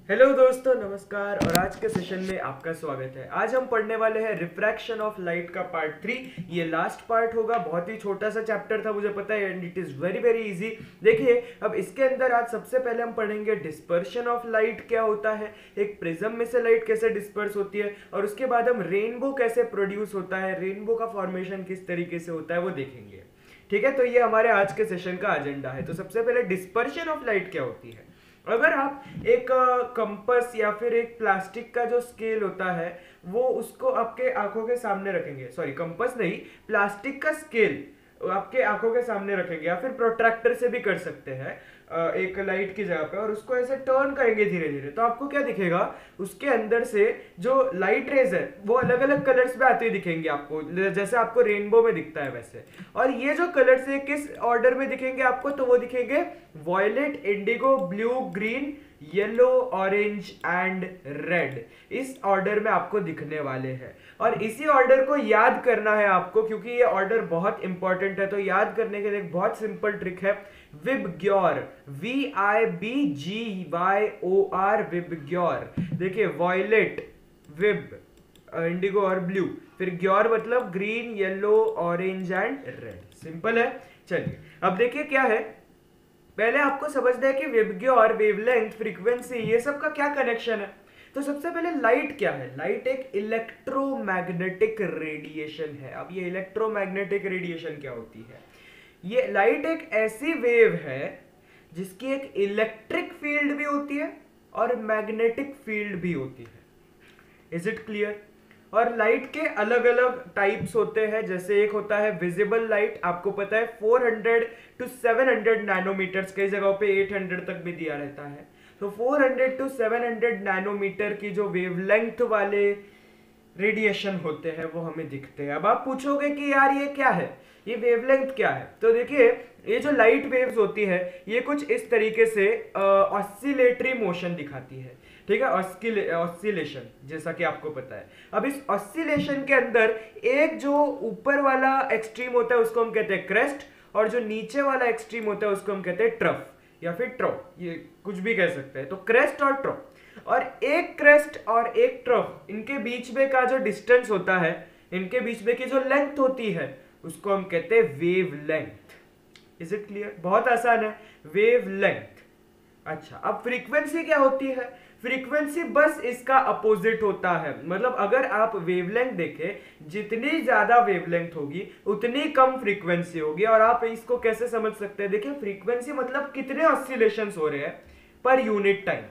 Hello दोस्तों, नमस्कार। और आज के सेशन में आपका स्वागत है। आज हम पढ़ने वाले हैं रिफ्रैक्शन ऑफ लाइट का पार्ट 3। ये लास्ट पार्ट होगा। बहुत ही छोटा सा चैप्टर था, मुझे पता है, and it is very very easy. देखिए, अब इसके अंदर आज सबसे पहले हम पढ़ेंगे डिस्पर्शन ऑफ लाइट क्या होता है, एक प्रिज्म में से लाइट कैसे डिस्पर्स होती है, और उसके बाद हम रेनबो कैसे प्रोड्यूस होता है, रेनबो का फॉर्मेशन किस तरीके से होता है वो देखेंगे। ठीक है, तो ये हमारे आज के सेशन का एजेंडा है। तो सबसे पहले डिस्पर्शन ऑफ लाइट क्या होती है। अगर आप एक कंपस या फिर एक प्लास्टिक का जो स्केल होता है वो उसको आपके आंखों के सामने रखेंगे, सॉरी कंपस नहीं, प्लास्टिक का स्केल आपके आंखों के सामने रखेंगे, या फिर प्रोट्रैक्टर से भी कर सकते हैं एक लाइट की जगह पे, और उसको ऐसे टर्न करेंगे धीरे धीरे, तो आपको क्या दिखेगा, उसके अंदर से जो लाइट रेज है वो अलग अलग कलर्स में आते हुए दिखेंगे आपको, जैसे आपको रेनबो में दिखता है वैसे। और ये जो कलर्स है किस ऑर्डर में दिखेंगे आपको, तो वो दिखेंगे violet, indigo, blue, green, yellow, orange and red. इस ऑर्डर में आपको दिखने वाले हैं, और इसी ऑर्डर को याद करना है आपको, क्योंकि ये ऑर्डर बहुत इंपॉर्टेंट है। तो याद करने के लिए एक बहुत सिंपल ट्रिक है, विबग्योर, VIBGYOR, विबग्योर। देखिए, वॉयलेट, विब, इंडिगो और ब्लू, फिर ग्योर मतलब green, yellow, orange and red. Simple है। चलिए अब देखिए क्या है। पहले आपको समझना है कि वेवग्योर, वेवलेंथ, फ्रीक्वेंसी, ये सब का क्या कनेक्शन है। तो सबसे पहले लाइट क्या है। लाइट एक इलेक्ट्रोमैग्नेटिक रेडिएशन है। अब ये इलेक्ट्रोमैग्नेटिक रेडिएशन क्या होती है। ये लाइट एक ऐसी वेव है जिसकी एक इलेक्ट्रिक फील्ड भी होती है और मैग्नेटिक फील्ड भी होती है। Is it clear. और लाइट के अलग अलग टाइप्स होते हैं, जैसे एक होता है विजिबल लाइट, आपको पता है 400 to 700 नैनोमीटर्स, कई जगहों पे 800 तक भी दिया रहता है। तो 400 to 700 नैनोमीटर की जो वेवलेंथ वाले रेडिएशन होते हैं वो हमें दिखते हैं। अब आप पूछोगे कि यार ये क्या है, ये वेवलेंथ क्या है। तो देखिए, ये जो लाइट वेव्स होती है ये कुछ इस तरीके से ऑसिलेटरी मोशन दिखाती है। ठीक है, ऑसिलेशन, जैसा कि आपको पता है। अब इस ऑसिलेशन के अंदर एक जो ऊपर वाला एक्सट्रीम होता है उसको हम कहते हैं क्रेस्ट, और जो नीचे वाला एक्सट्रीम होता है उसको हम कहते हैं ट्रफ या फिर ट्रॉ, ये कुछ भी कह सकते हैं। तो क्रेस्ट और ट्रॉ, और एक क्रेस्ट और एक ट्रफ, इनके बीच में का जो डिस्टेंस होता है, इनके बीच में की जो लेंथ होती है उसको हम कहते हैं wavelength. Is it clear. बहुत आसान है, वेव लेंथ। अच्छा, अब फ्रीक्वेंसी क्या होती है। फ्रीक्वेंसी बस इसका अपोजिट होता है। मतलब अगर आप वेवलेंथ देखें, जितनी ज्यादा वेवलेंथ होगी उतनी कम फ्रीक्वेंसी होगी। और आप इसको कैसे समझ सकते हैं, देखिए, फ्रीक्वेंसी मतलब कितने ऑसिलेशंस हो रहे हैं पर यूनिट टाइम।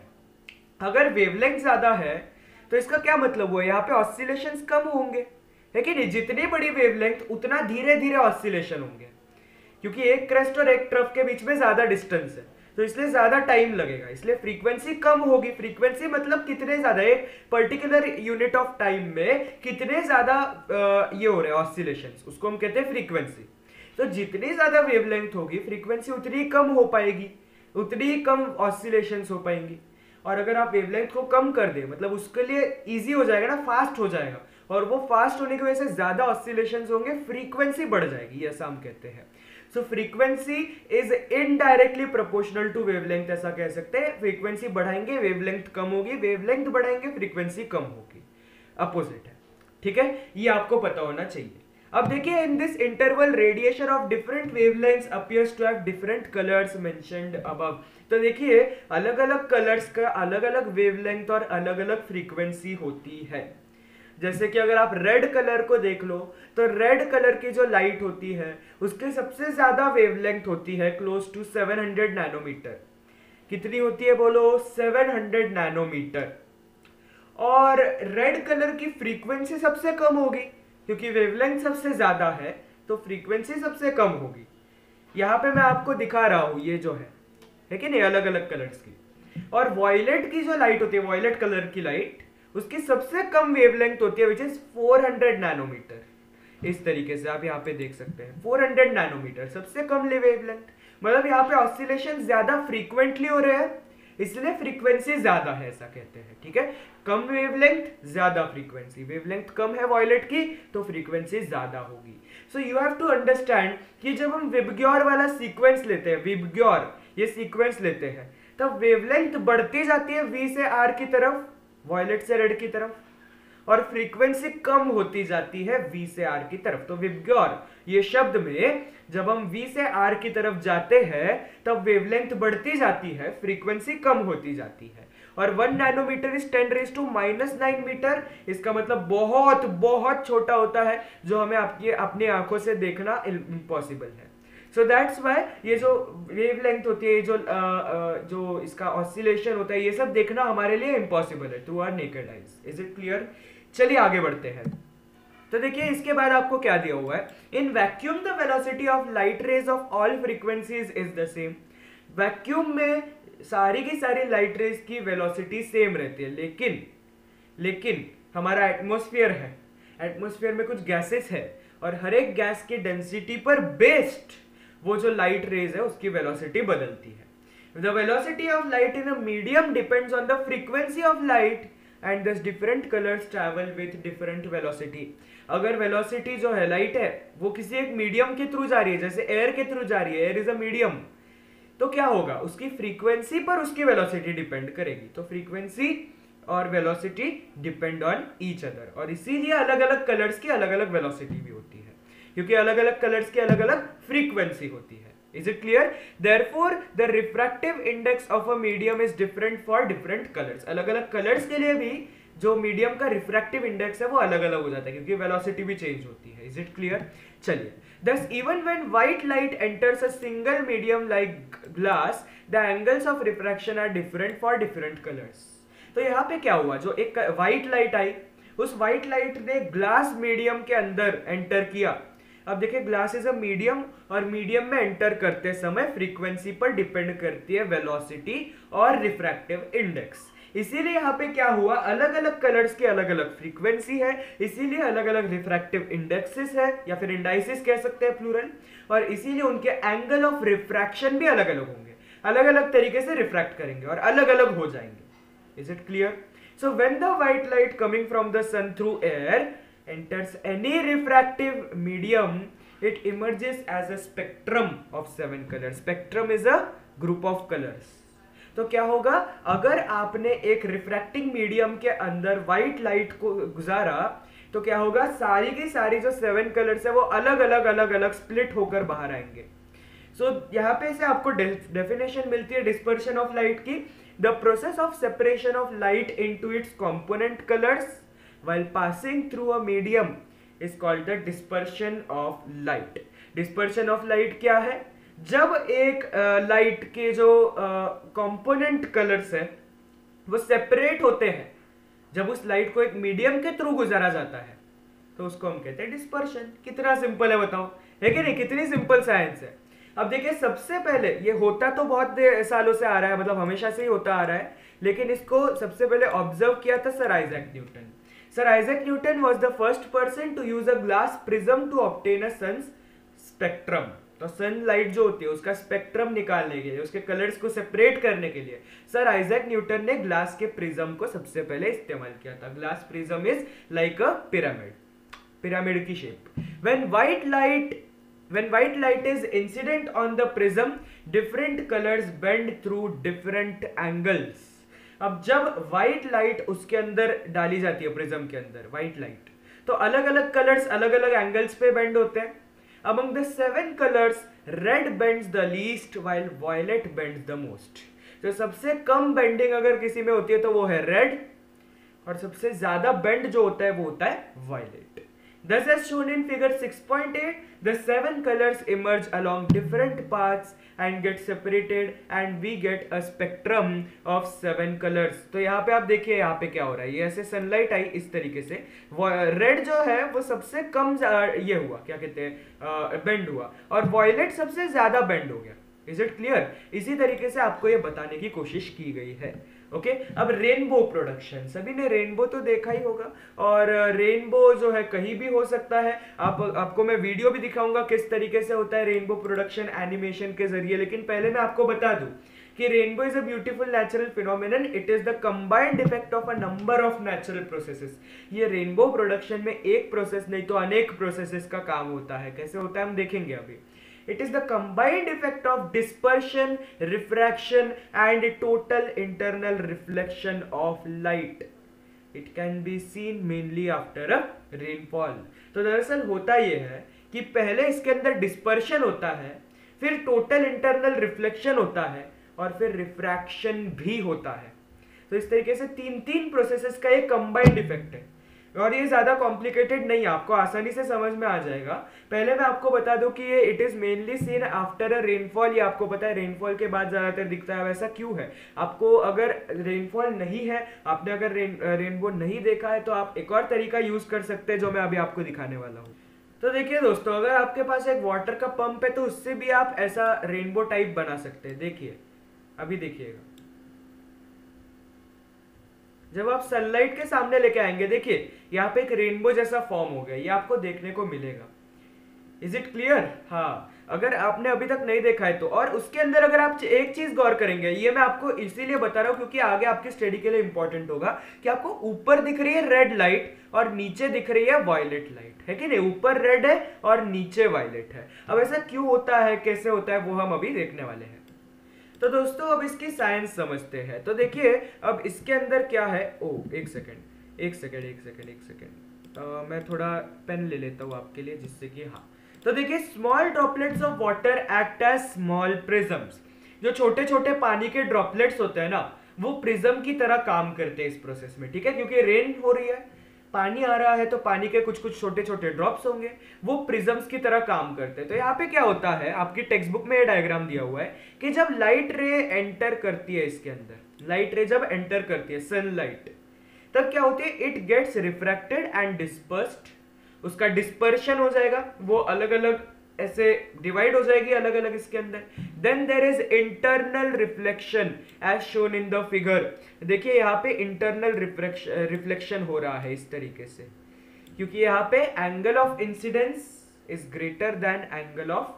अगर वेवलेंथ ज्यादा है तो इसका क्या मतलब हुआ, यहाँ पे ऑसिलेशंस कम होंगे, है कि नहीं। जितनी बड़ी वेवलेंथ उतना धीरे धीरे ऑसिलेशन होंगे, क्योंकि एक क्रेस्ट और एक ट्रफ के बीच में ज्यादा डिस्टेंस है, तो इसलिए ज्यादा टाइम लगेगा, इसलिए फ्रीक्वेंसी कम होगी। फ्रीक्वेंसी मतलब कितने ज्यादा, एक पर्टिकुलर यूनिट ऑफ टाइम में कितने ज्यादा ये हो रहे हैं ऑसिलेशंस, उसको हम कहते हैं फ्रीक्वेंसी। तो जितनी ज्यादा वेवलेंथ होगी फ्रीक्वेंसी उतनी कम हो पाएगी, उतनी ही कम ऑसिलेशंस हो पाएंगी। और अगर आप वेवलेंथ को कम कर दे, मतलब उसके लिए इजी हो जाएगा ना, फास्ट हो जाएगा, और वो फास्ट होने की वजह से ज्यादा ऑसिलेशंस होंगे, फ्रीक्वेंसी बढ़ जाएगी, ऐसा हम कहते हैं। So frequency is indirectly proportional to wavelength, ऐसा कह सकते हैं। फ्रीक्वेंसी बढ़ाएंगे वेवलेंथ कम होगी, वेवलेंथ बढ़ाएंगे फ्रीक्वेंसी कम होगी, अपोजिट है। ठीक है, ये आपको पता होना चाहिए। अब देखिए, in this interval radiation of different wavelengths appears to have different colours mentioned above. तो देखिए, अलग अलग कलर्स का अलग अलग वेवलेंथ और अलग अलग फ्रीक्वेंसी होती है। जैसे कि अगर आप रेड कलर को देख लो, तो रेड कलर की जो लाइट होती है उसके सबसे ज्यादा वेवलेंथ होती है क्लोज टू 700 नैनोमीटर। कितनी होती है बोलो, 700 नैनोमीटर। और रेड कलर की फ्रीक्वेंसी सबसे कम होगी, क्योंकि वेवलेंथ सबसे ज्यादा है तो फ्रीक्वेंसी सबसे कम होगी। यहां पे मैं आपको दिखा रहा हूं, ये जो है कि नहीं, अलग अलग कलर्स की। और वॉयलेट की जो लाइट होती है, वॉयलेट कलर की लाइट, उसकी सबसे कम वेवलेंथ होती है विच इज 400 नैनोमीटर। इस तरीके से आप यहाँ पे देख सकते हैं 400 नैनोमीटर सबसे कम वेवलेंथ। मतलब यहाँ पे ऑसिलेशन ज्यादा फ्रीक्वेंटली हो रहे हैं, इसलिए फ्रीक्वेंसी ज्यादा है, ऐसा कहते हैं। ठीक है, कम वेवलेंथ ज्यादा फ्रीक्वेंसी, वेवलेंथ कम है वॉयलेट की तो फ्रीक्वेंसी ज्यादा होगी। So you have to understand कि जब हम विबग्योर वाला सीक्वेंस लेते हैं, विबग्योर ये सीक्वेंस लेते हैं, तब वेवलेंथ बढ़ती जाती है V से R की तरफ, वॉयलेट से रेड की तरफ, और फ्रीक्वेंसी कम होती जाती है V से R की तरफ। तो विबग्योर ये शब्द में जब हम V से R की तरफ जाते हैं तब वेवलेंथ बढ़ती जाती है, फ्रीक्वेंसी कम होती जाती है। और 1 नैनोमीटर इज 10⁻⁹ मीटर। इसका मतलब बहुत बहुत छोटा होता है, जो हमें आपकी अपनी आंखों से देखना इम्पॉसिबल है। सो दैट्स वाई ये जो वेवलेंथ होती है, जो इसका ऑसिलेशन होता है, ये सब देखना हमारे लिए इम्पॉसिबल है to our naked eyes. Is it clear? चलिए आगे बढ़ते हैं। तो देखिए इसके बाद आपको क्या दिया हुआ है, in vacuum the velocity of light rays of all frequencies is the same. Vacuum में सारी की सारी लाइट रेज की वेलोसिटी सेम रहती है, लेकिन हमारा एटमॉस्फेयर है, एटमॉस्फेयर में कुछ गैसेस है, और हर एक गैस की डेंसिटी पर बेस्ड वो जो लाइट रेज है उसकी वेलोसिटी बदलती है। The velocity of light in a medium depends on the frequency of light and these different colours travel with different velocity. अगर वेलोसिटी जो है लाइट है वो किसी एक मीडियम के थ्रू जा रही है, जैसे एयर के थ्रू जा रही है, एयर इज अ मीडियम, तो क्या होगा, उसकी फ्रीक्वेंसी पर उसकी वेलोसिटी डिपेंड करेगी। तो फ्रीक्वेंसी और velocity depend on each other, और इसीलिए अलग अलग कलर्स की अलग अलग वेलोसिटी भी होती है, क्योंकि अलग अलग कलर्स की अलग अलग फ्रीक्वेंसी होती है। Is it clear? Therefore, the refractive index of a medium is different for different colors. अलग अलग कलर्स के लिए भी जो मीडियम का रिफ्रैक्टिव इंडेक्स है वो अलग अलग हो जाता है, क्योंकि वेलोसिटी भी चेंज होती है। Is it clear? चलिए, thus even when white light enters a single medium like glass, the angles of refraction are different for different colors. तो यहाँ पे क्या हुआ, जो एक व्हाइट लाइट आई, उस व्हाइट लाइट ने ग्लास मीडियम के अंदर एंटर किया। अब देखिए ग्लास इज अ मीडियम, और मीडियम में एंटर करते समय फ्रीक्वेंसी पर डिपेंड करती है वेलोसिटी और रिफ्रैक्टिव इंडेक्स। इसीलिए यहाँ पे क्या हुआ, अलग अलग कलर्स की अलग अलग फ्रीक्वेंसी है, इसीलिए अलग अलग रिफ्रैक्टिव इंडेक्सेस है, या फिर इंडाइसिस कह सकते हैं प्लूरल, और इसीलिए उनके एंगल ऑफ रिफ्रैक्शन भी अलग अलग होंगे, अलग अलग तरीके से रिफ्रैक्ट करेंगे और अलग अलग हो जाएंगे। Is it clear? So when the white light coming from the sun through air enters any refractive medium, it emerges as a spectrum of 7 colors. Spectrum is a group of colors. तो क्या होगा, अगर आपने एक refracting medium के अंदर white light को गुजारा तो क्या होगा, सारी की सारी जो 7 कलर्स है वो अलग अलग स्प्लिट होकर बाहर आएंगे। सो यहाँ पे से आपको डेफिनेशन मिलती है डिस्पर्शन ऑफ लाइट की, the process of separation of light into its component colours while passing through a medium is called the dispersion of light. Dispersion of light क्या है, जब एक लाइट के जो कंपोनेंट कलर्स है वो सेपरेट होते हैं, जब उस लाइट को एक मीडियम के थ्रू गुजारा जाता है तो उसको हम कहते हैं डिस्पर्शन। कितना सिंपल है बताओ, है कि नहीं? कितनी सिंपल साइंस है। अब देखिए सबसे पहले ये होता तो बहुत सालों से आ रहा है, मतलब हमेशा से ही होता आ रहा है, लेकिन इसको सबसे पहले ऑब्जर्व किया था sir Isaac Newton. Sir Isaac Newton was the first person to use a glass prism to obtain a sun's spectrum. तो सनलाइट जो होती है उसका स्पेक्ट्रम निकालने के लिए, उसके कलर्स को सेपरेट करने के लिए सर आइजैक न्यूटन ने ग्लास के प्रिज्म को सबसे पहले इस्तेमाल किया था। Glass prism is like a pyramid की shape. When white light is incident on the prism, different colors bend through different angles. अब जब व्हाइट लाइट उसके अंदर डाली जाती है, प्रिज्म के अंदर व्हाइट लाइट, तो अलग अलग कलर्स अलग अलग एंगल्स पे बेंड होते हैं। Among the 7 colours red bends the least while violet bends the most. तो सबसे कम बेंडिंग अगर किसी में होती है तो वो है रेड, और सबसे ज्यादा बेंड जो होता है वो होता है violet. Thus as shown in figure 6.8, the 7 colors emerge along different paths and get separated and we get a spectrum of 7 colors. तो यहाँ पे आप देखिए यहाँ पे क्या हो रहा है, ये ऐसे सनलाइट आई इस तरीके से, रेड जो है वो सबसे कम ये हुआ, क्या कहते हैं, बेंड हुआ, और वॉयलेट सबसे ज्यादा बेंड हो गया। Is it clear? इसी तरीके से आपको ये बताने की कोशिश की गई है। ओके अब रेनबो प्रोडक्शन, सभी ने रेनबो तो देखा ही होगा, और रेनबो जो है कहीं भी हो सकता है। आपको मैं वीडियो भी दिखाऊंगा किस तरीके से होता है रेनबो प्रोडक्शन एनिमेशन के जरिए, लेकिन पहले मैं आपको बता दूं कि rainbow is a beautiful natural phenomenon. It is the combined effect of a number of natural processes. ये रेनबो प्रोडक्शन में एक प्रोसेस नहीं तो अनेक प्रोसेसेस का काम होता है। कैसे होता है हम देखेंगे अभी। It is the combined effect of dispersion, refraction and total internal reflection of light. It can be seen mainly after a rainfall. तो दरअसल होता यह है कि पहले इसके अंदर डिस्पर्शन होता है, फिर टोटल इंटरनल रिफ्लेक्शन होता है और फिर रिफ्रैक्शन भी होता है. तो इस तरीके से तीन प्रोसेसेस का एक कंबाइंड इफेक्ट है और ये ज्यादा कॉम्प्लिकेटेड नहीं है, आपको आसानी से समझ में आ जाएगा. पहले मैं आपको बता दूं कि ये it is mainly seen after a rainfall. ये आपको पता है रेनफॉल के बाद ज्यादातर दिखता है. वैसा क्यों है? आपको अगर रेनफॉल नहीं है, आपने अगर रेनबो नहीं देखा है, तो आप एक और तरीका यूज कर सकते हैं जो मैं अभी आपको दिखाने वाला हूँ. तो देखिए दोस्तों, अगर आपके पास एक वाटर का पंप है तो उससे भी आप ऐसा रेनबो टाइप बना सकते हैं. देखिए, अभी देखिएगा, जब आप सनलाइट के सामने लेके आएंगे, देखिए यहाँ पे एक रेनबो जैसा फॉर्म हो गया, ये आपको देखने को मिलेगा. Is it clear? हाँ, अगर आपने अभी तक नहीं देखा है तो. और उसके अंदर अगर आप एक चीज गौर करेंगे, ये मैं आपको इसीलिए बता रहा हूँ क्योंकि आगे आपकी स्टडी के लिए इंपॉर्टेंट होगा, कि आपको ऊपर दिख रही है रेड लाइट और नीचे दिख रही है वायलेट लाइट, है कि नहीं? ऊपर रेड है और नीचे वायलेट है. अब ऐसा क्यों होता है, कैसे होता है, वो हम अभी देखने वाले हैं. तो दोस्तों अब इसकी साइंस समझते हैं. तो देखिए अब इसके अंदर क्या है. एक सेकेंड. मैं थोड़ा पेन ले लेता हूँ आपके लिए, जिससे कि हाँ. तो देखिए, small droplets of water act as small prisms. जो छोटे छोटे पानी के ड्रॉपलेट्स होते हैं ना, वो प्रिज्म की तरह काम करते हैं इस प्रोसेस में, ठीक है? क्योंकि रेन हो रही है, पानी आ रहा है, तो पानी के कुछ कुछ छोटे छोटे ड्रॉप्स होंगे, वो प्रिज्म्स की तरह काम करते हैं. तो यहाँ पे क्या होता है, आपकी टेक्स्ट बुक में ये डायग्राम दिया हुआ है कि जब लाइट रे एंटर करती है इसके अंदर, लाइट रे जब एंटर करती है, सनलाइट, तब क्या होती है, it gets refracted and dispersed. उसका डिस्पर्शन हो जाएगा, वो अलग अलग ऐसे डिवाइड हो जाएगी अलग अलग इसके अंदर. Then there is internal reflection as shown in the figure. देखिए यहाँ पे इंटरनल रिफ्लेक्शन हो रहा है इस तरीके से, क्योंकि यहाँ पे angle of incidence is greater than angle of,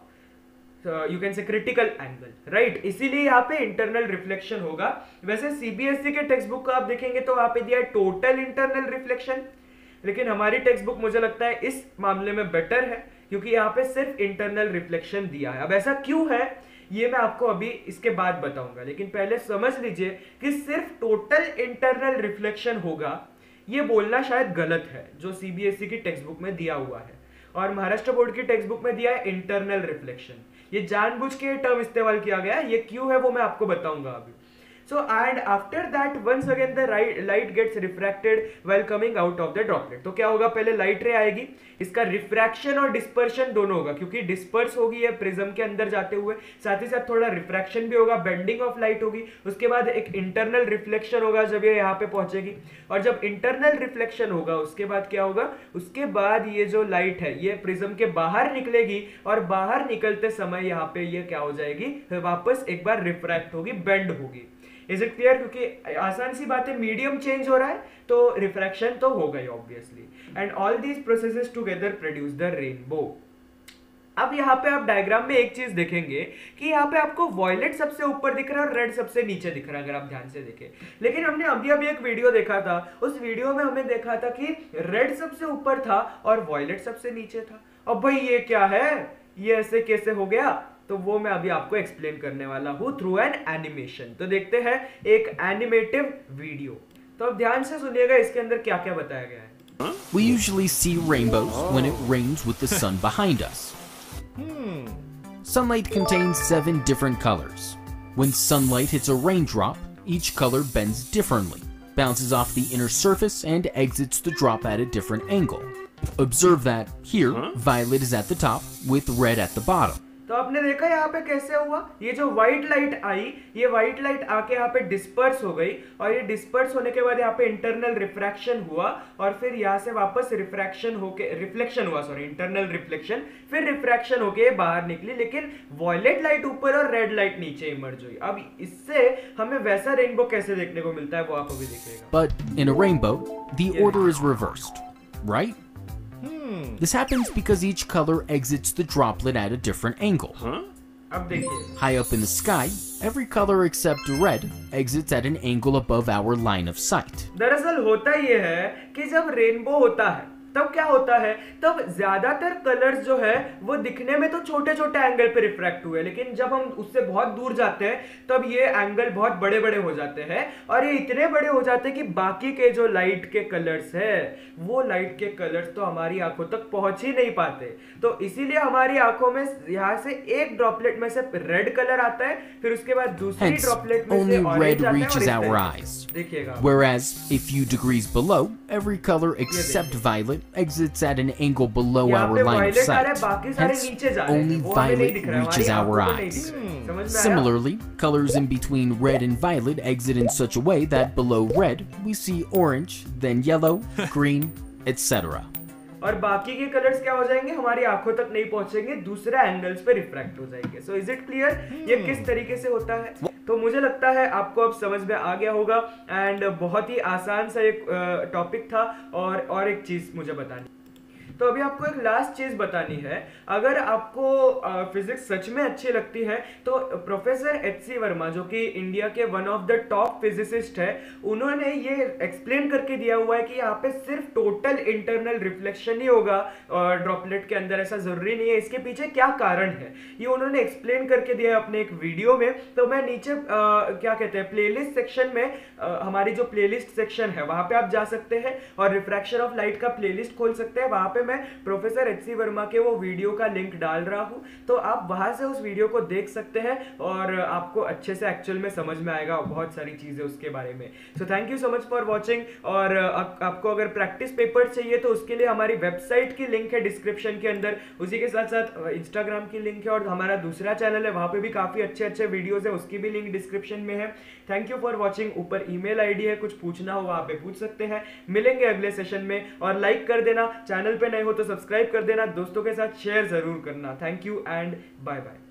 you can say critical angle, right? इसीलिए यहाँ पे इंटरनल रिफ्लेक्शन होगा. वैसे सीबीएसई के टेक्स्ट बुक को आप देखेंगे तो वहां पे दिया है टोटल इंटरनल रिफ्लेक्शन, लेकिन हमारी टेक्स्ट बुक मुझे लगता है इस मामले में बेटर है, क्योंकि यहाँ पे सिर्फ इंटरनल रिफ्लेक्शन दिया है. अब ऐसा क्यों है ये मैं आपको अभी इसके बाद बताऊंगा, लेकिन पहले समझ लीजिए कि सिर्फ टोटल इंटरनल रिफ्लेक्शन होगा, ये बोलना शायद गलत है जो सीबीएसई की टेक्स्ट बुक में दिया हुआ है, और महाराष्ट्र बोर्ड की टेक्स्ट बुक में दिया है इंटरनल रिफ्लेक्शन. ये जानबूझ के टर्म इस्तेमाल किया गया है, ये क्यों है वो मैं आपको बताऊंगा अभी. So and after that once again the light gets refracted while coming out of the droplet. तो क्या होगा, पहले लाइट रे आएगी, इसका रिफ्रैक्शन और डिस्पर्शन दोनों होगा, क्योंकि डिस्पर्स होगी है प्रिज्म के अंदर जाते हुए, साथ ही साथ थोड़ा रिफ्रैक्शन भी होगा, बेंडिंग ऑफ लाइट होगी. उसके बाद एक इंटरनल रिफ्लेक्शन होगा जब ये यहाँ पे पहुंचेगी, और जब इंटरनल रिफ्लेक्शन होगा उसके बाद क्या होगा, उसके बाद ये जो लाइट है ये प्रिज्म के बाहर निकलेगी, और बाहर निकलते समय यहाँ पे ये क्या हो जाएगी, वापस एक बार रिफ्रैक्ट होगी, बेंड होगी. Is it clear? क्योंकि आसान सी बात है, मीडियम चेंज हो रहा है तो रिफ्रैक्शन तो हो गई obviously. And all these processes together produce the rainbow. अब यहाँ पे आप डायग्राम में एक चीज देखेंगे कि यहाँ पे आपको वॉयलेट सबसे ऊपर दिख रहा है और रेड सबसे नीचे दिख रहा है, अगर आप ध्यान से देखें. लेकिन हमने अभी एक वीडियो देखा था, उस वीडियो में हमें देखा था कि रेड सबसे ऊपर था और वॉयलेट सबसे नीचे था. अब भाई ये क्या है, ये ऐसे कैसे हो गया? तो वो मैं अभी आपको एक्सप्लेन करने वाला हूं थ्रू एन एनिमेशन. तो देखते हैं एक एनिमेटिव वीडियो. तो अब ध्यान से सुनिएगा इसके अंदर क्या क्या बताया गया है. We usually see rainbows when it rains with the sun behind us. Sunlight contains 7 different colors. When sunlight hits a raindrop, each color bends differently, bounces off the inner surface, and exits the drop at a different angle. Observe that here, violet is at the top with red at the bottom. तो आपने देखा यहाँ पे कैसे हुआ, ये जो white light आई, ये व्हाइट लाइट आके यहाँ पे डिस्पर्स हो गई, और ये डिस्पर्स होने के बाद यहाँ पे इंटरनल रिफ्रैक्शन हुआ, और फिर यहाँ से वापस रिफ्रैक्शन होके रिफ्लेक्शन हुआ, सॉरी इंटरनल रिफ्लेक्शन, फिर रिफ्रैक्शन होके बाहर निकली. लेकिन वॉयलेट लाइट ऊपर और रेड लाइट नीचे इमर्ज हुई. अब इससे हमें वैसा रेनबो कैसे देखने को मिलता है वो आप अभी देखिएगा. But in a rainbow, the order is reversed, right? This happens because each color exits the droplet at a different angle. अब देखिए, High up in the sky, every color except red exits at an angle above our line of sight. दरअसल होता ये है कि जब rainbow होता है तब क्या होता है, तब ज्यादातर कलर्स जो है वो दिखने में तो छोटे छोटे एंगल पे रिफ्रैक्ट हुए, लेकिन जब हम उससे बहुत दूर जाते हैं तब ये एंगल बहुत बड़े बड़े हो जाते हैं, और ये इतने बड़े हो जाते हैं कि बाकी के जो लाइट के कलर्स है वो लाइट के कलर्स तो हमारी आंखों तक पहुंच ही नहीं पाते। तो इसीलिए हमारी आंखों में यहाँ से एक ड्रॉपलेट में से रेड कलर आता है, फिर उसके बाद दूसरी Hence, ड्रॉपलेट में से only ऑरेंज red आता है, reaches और our इस eyes. तरह से। देखिएगा, Whereas, a few degrees below, every color except violet exits at an angle below यहाँ our पे line of violet आ रहा है, sight. बाकी सारे Hence, नीचे जा रहे हैं, only वो हमें नहीं violet दिख रहा है, reaches हमारी our आंखों को नहीं eyes. दिख रहा है। समझ में आया? Similarly, colors in between red and violet exit in such a way that below red, we see orange, then yellow, green, etc. और बाकी के कलर्स क्या हो जाएंगे, हमारी आंखों तक नहीं पहुंचेंगे, दूसरे एंगल्स पे रिफ्रैक्ट हो जाएंगे। सो इज इट क्लियर ये किस तरीके से होता है? तो मुझे लगता है आपको अब समझ में आ गया होगा, एंड बहुत ही आसान सा एक टॉपिक था। और एक चीज मुझे बतानी, तो अभी आपको एक लास्ट चीज बतानी है। अगर आपको फिजिक्स सच में अच्छी लगती है तो प्रोफेसर एच.सी. वर्मा, जो कि इंडिया के one of the top physicist है, उन्होंने ये एक्सप्लेन करके दिया हुआ है कि यहाँ पे सिर्फ टोटल इंटरनल रिफ्लेक्शन ही होगा ड्रॉपलेट के अंदर, ऐसा जरूरी नहीं है। इसके पीछे क्या कारण है ये उन्होंने एक्सप्लेन करके दिया है अपने एक वीडियो में। तो मैं नीचे क्या कहते हैं, प्लेलिस्ट सेक्शन में हमारी जो प्लेलिस्ट सेक्शन है वहां पे आप जा सकते हैं और रिफ्रैक्शन ऑफ लाइट का प्लेलिस्ट खोल सकते हैं। वहां पे मैं प्रोफेसर एच.सी. वर्मा के वो वीडियो का लिंक डाल रहा हूं, तो आप वहां से उस वीडियो को देख सकते हैं और आपको अच्छे से एक्चुअल में समझ में आएगा बहुत सारी चीजें उसके बारे में। So thank you so much for watching. और आपको अगर प्रैक्टिस पेपर चाहिए तो उसके लिए हमारी वेबसाइट की लिंक है डिस्क्रिप्शन के अंदर, उसी के साथ साथ इंस्टाग्राम की लिंक है, और हमारा दूसरा चैनल है वहां पे भी काफी अच्छे अच्छे वीडियोस है, उसकी भी लिंक डिस्क्रिप्शन में है। Thank you for watching. ऊपर ईमेल आईडी है, कुछ पूछना हो वहां पे पूछ सकते हैं। मिलेंगे अगले सेशन में, और लाइक कर देना, चैनल पे नए हो तो सब्सक्राइब कर देना, दोस्तों के साथ शेयर जरूर करना। Thank you and bye bye.